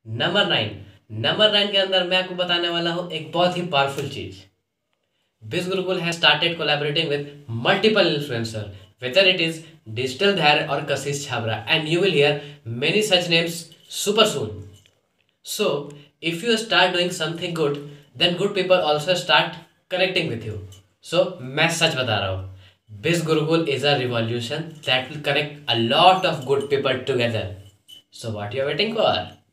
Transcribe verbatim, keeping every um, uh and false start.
Number nine. Number nine के अंदर मैं आपको बताने वाला हूँ एक बहुत ही पावरफुल चीज। Biz Gurukul has started collaborating with multiple influencers, whether it is Digital Dhar or Kashish Chhabra, and you will hear many such names super soon. So, if you start doing something good, then good people also start connecting with you. So, मैं सच बता रहा हूँ, Biz Gurukul is a revolution that will connect a lot of good people together. So, what you are waiting for?